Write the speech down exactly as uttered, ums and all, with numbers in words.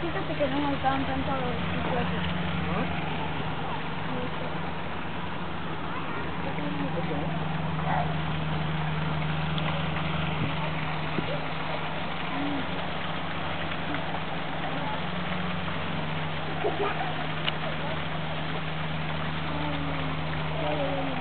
Fíjate que no me gustaban tanto los chicos. ¿No? Ay,